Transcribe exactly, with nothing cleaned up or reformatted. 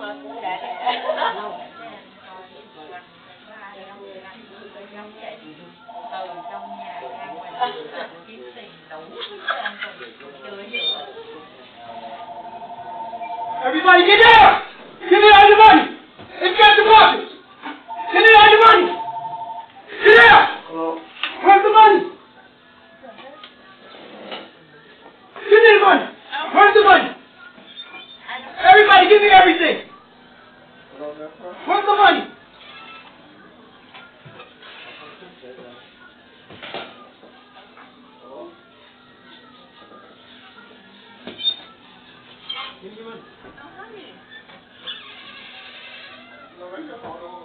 mà cũng để từ trong nhà ra ngoài kiếm tiền đủ ăn còn chưa nữa. Everybody get down! Give me all your money! Let's get the boxes! Give me all your money! Get down! Where's the money? Give me the money! Where's the money? Everybody give me everything! Where's the money? Give me your money.